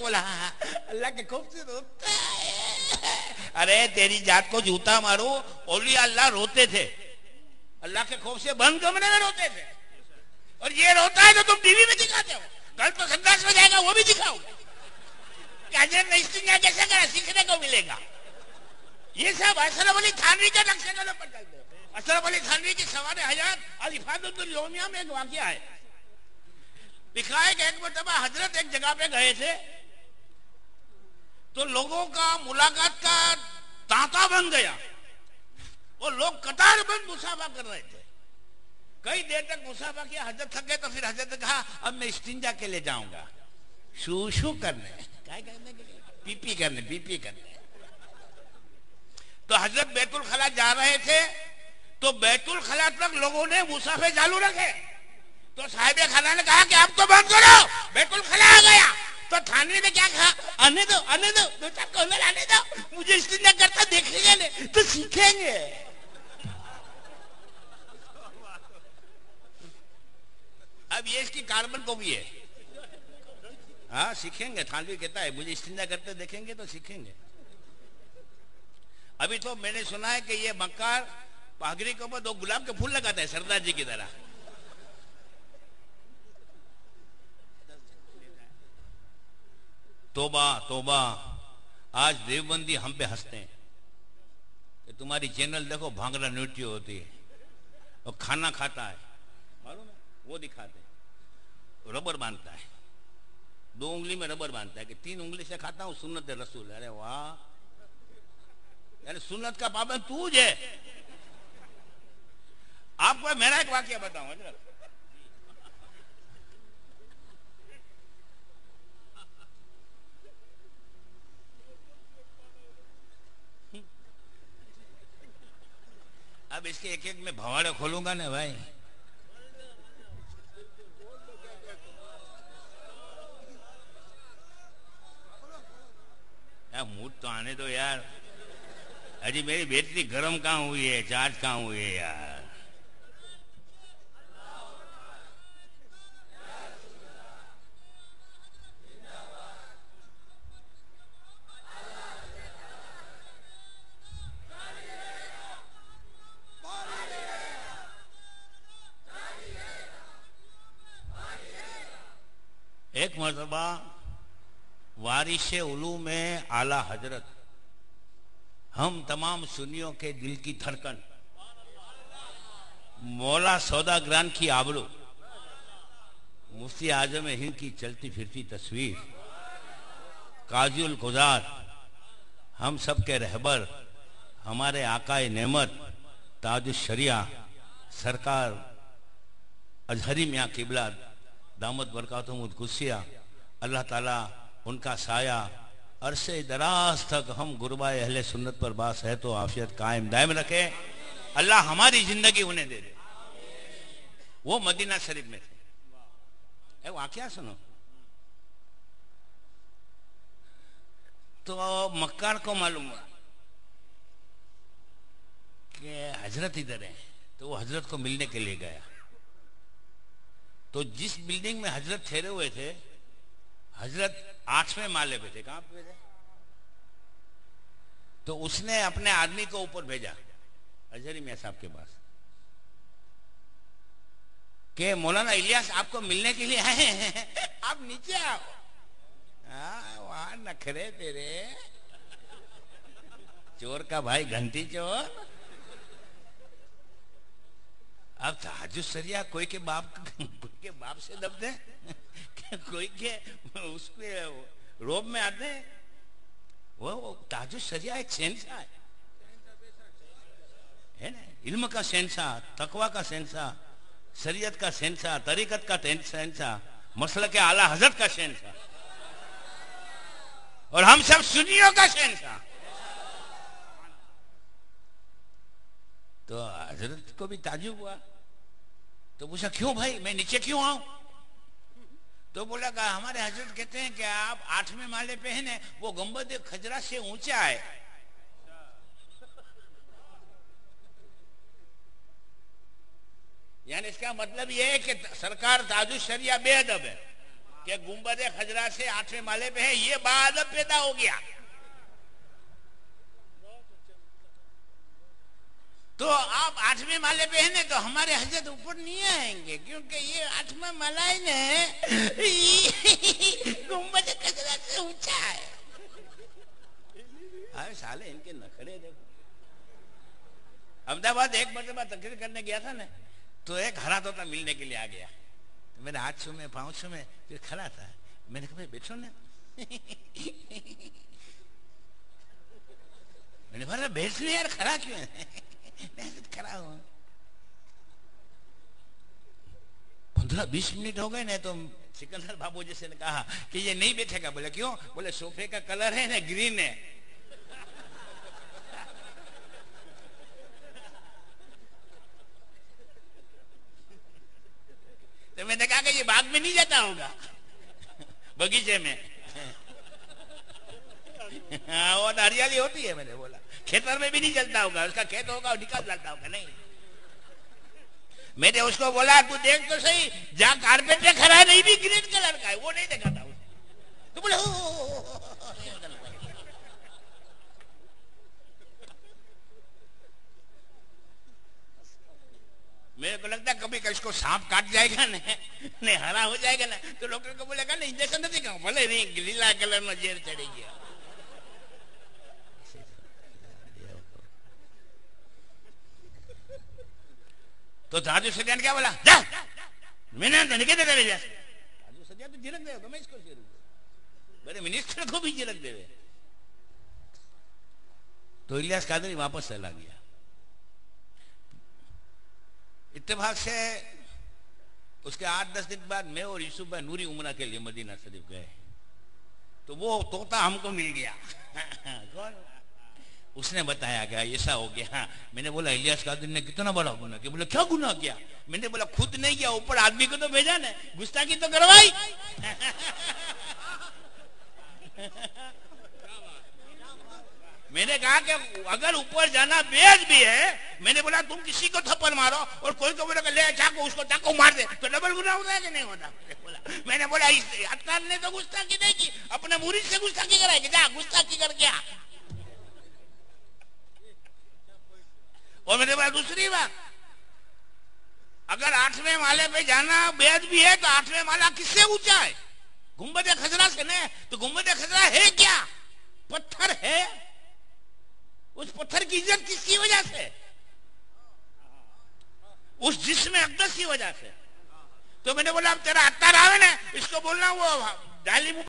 बोला हाँ अल्लाह के खौफ से रोता है। अरे तेरी जात को जूता मारो, औलिया अल्लाह रोते थे, अल्लाह के खौफ से बंद कमरे में रोते थे, और ये रोता है तो तुम टीवी में दिखाते हो। कल तो संदास में जाएगा वो भी दिखाओगे कि हजरत ने इस्तिंजा कैसे करा, सीखने को मिलेगा। ये सब अशरफ अली थानवी के नक्शे कदम पर चलते हो। अशरफ अली थानवी की सवारे हयात अल इफादतुल यौमिया में एक वाकया है, लिखा है कि एक मरतबा हजरत एक जगह पे गए थे तो लोगों का मुलाकात का तांता बन गया और लोग कतार बंद मुसाफा कर रहे थे। कई देर तक मुसाफा किया, हजरत थक गए तो फिर हजरत ने कहा अब मैं इस्तिंजा के लिए जाऊंगा, शू करने, क्या करने के लिए, पीपी करने। तो हजरत बैतुल खला जा रहे थे तो बैतुल खला तक लोगों ने मुसाफे चालू रखे। तो साहिबे खाना ने कहा कि आप तो बंद करो, बैतुल खला आ गया। तो थानवी ने क्या कहा, आने दो दो चार कॉलर आने दो, मुझे इस्तिंजा करता देखेंगे नहीं तो सीखेंगे। अब ये इसकी कार्बन को भी है, हाँ सीखेंगे। थानवी कहता है मुझे इस्तिंजा करते देखेंगे तो सीखेंगे। अभी तो मैंने सुना है कि ये मक्कार पागरी के ऊपर 2 गुलाब के फूल लगाता है सरदार जी की तरह। तोबा तोबा, आज देवबंदी हम पे हंसते हैं कि तुम्हारी चैनल देखो भांगड़ा नृत्य होती है और खाना खाता है, मालूम है, वो दिखाते हैं, रबर बांधता है, 2 उंगली में रबर बांधता है कि 3 उंगली से खाता हूं सुन्नत रसूल। अरे वाह, यानी सुन्नत का पाबंद तू है। आपको मेरा एक वाक्य बताऊं, अब इसके एक एक में भवाड़े खोलूंगा ना भाई। यार मूड तो आने दो यार, अजी मेरी बैटरी गर्म कहाँ हुई है, चार्ज कहाँ हुई है यार। एक मरतबा वारिश उलूम में आला हजरत, हम तमाम सुन्नियों के दिल की धड़कन, मौला सौदागरान की आबरू, मुफ्ती आजम हिंद की चलती फिरती तस्वीर, काजुल गुजार, हम सब के रहबर, हमारे आकाए नेमत ताजुश शरिया सरकार अजहरी मियाँ किबला दामत बरकातुहुमुल कुद्सिया, अल्लाह ताला उनका साया अरसे दराज तक हम गुरबाए अहले सुन्नत पर बास है तो आफियत कायम दायम रखे। अल्लाह हमारी जिंदगी उन्हें दे दे। वो मदीना शरीफ में थे। वाकया सुनो, तो मक्कार को मालूम हुआ कि हजरत इधर है, तो वो हजरत को मिलने के लिए गया। तो जिस बिल्डिंग में हजरत ठहरे हुए थे, हजरत 8वें माले पे थे। कहां पे थे? तो उसने अपने आदमी को ऊपर भेजा अजहरी मियां साहब के पास के मौलाना इलियास आपको मिलने के लिए आए हैं, आप नीचे आओ। वहां नखरे तेरे, चोर का भाई घंटी चोर। अब ताजुश सरिया कोई के बाप से दबते कोई के उसके रोब में आते हैं। वो ताजुश सरिया एक शहंशाह है ना, इल्म का शहंशाह, तकवा का शहंशाह, शरीयत का शहंशाह, तरीकत का शहंशाह, मसलक आला हजरत का शहंशाह, और हम सब सुन्नियों का शहंशाह। तो हजरत को भी ताजुब हुआ। तो पूछा क्यों भाई, मैं नीचे क्यों आऊं? तो बोला कि हमारे हजरत कहते हैं कि आप 8वें माले पे है ना, वो गुंबद खजरा से ऊंचा है। यानी इसका मतलब ये है कि सरकार ताजुश शरिया बेअदब है। कि गुंबद खजरा से 8वें माले पे है, ये बाद पैदा हो गया। तो आप 8वें माले पे है ना, तो हमारे हजरत ऊपर नहीं आएंगे, क्योंकि ये 8वां माला है ना, गुंबद खजरा से ऊंचा है। अरे साले इनके नखरे देखो। अहमदाबाद एक मरतबा तकरीर करने गया था ना, तो एक हरा तोता मिलने के लिए आ गया। तो मेरे हाथ छू में पाँव छू में फिर खड़ा था। मैंने कहा बैठो ना। मैंने बोला बैठ नहीं यार, खड़ा क्यों है? खड़ा हूं। 15-20 मिनट हो गए ना, तो सिकंदर बाबू जी से ने कहा कि ये नहीं बैठेगा। बोले क्यों? बोले सोफे का कलर है ना ग्रीन है। तो मैंने कहा कि ये बाग में नहीं जाता होगा, बगीचे में। हाँ, वो हरियाली होती है। मैंने बोला खेतर में भी नहीं चलता होगा, उसका खेत होगा और निकाल जाता होगा। नहीं, मैंने उसको बोला तू देख तो सही, जहाँ कारपेट पे खड़ा है नहीं भी ग्रीन कलर का है, वो नहीं देखा था उसने। तो बोले मेरे को लगता है कभी इसको सांप काट जाएगा ना, नहीं हरा हो जाएगा ना, तो डॉक्टर को बोलेगा ना इंजेक्शन नहीं कहूँ, बोले नहीं लीला कलर में जेर चढ़ी गया। तो राजू सज्जन क्या बोला, जा मैंने तो निकल देता जा। राजू सज्जन तो झिड़क दे, मैं इसको मेरे मिनिस्टर को भी झिड़क दे। तो इलियास कादरी वापस चला गया। इत्तेफाक से उसके 8-10 दिन बाद मैं और यूसुफ भाई नूरी उमरा के लिए मदीना शरीफ गए, तो वो तोता हमको मिल गया। कौन? उसने बताया क्या ऐसा हो गया। मैंने बोला इलियास कादरी ने कितना बड़ा गुनाह किया। बोला क्या गुनाह किया? मैंने बोला खुद नहीं किया, ऊपर आदमी को तो भेजा ना, गुस्ताखी तो करवाई। मैंने कहा कि अगर ऊपर जाना बेहद भी है, मैंने बोला तुम किसी को थप्पड़ मारो और कोई को बोला ले चाकू, उसको चाकू मार दे, तो डबल गुनाह होता है कि नहीं होता? मैंने बोला अत्तार ने तो गुस्ताखी नहीं की, अपने मुरीद से गुस्ताखी कराएगी, जा गुस्ताखी कर क्या। और मैंने बोला दूसरी बात, अगर 8वें माले पे जाना बेहद भी है, तो 8वें माला किससे ऊंचा है? गुंबद खजरा से नहीं। तो गुंबद खजरा है क्या? पत्थर है। उस पत्थर की इज्जत किसकी वजह से? उस जिस्म अक़दस की वजह से। तो मैंने बोला अब तेरा अत्तार आवे ना, इसको बोलना वो जालिम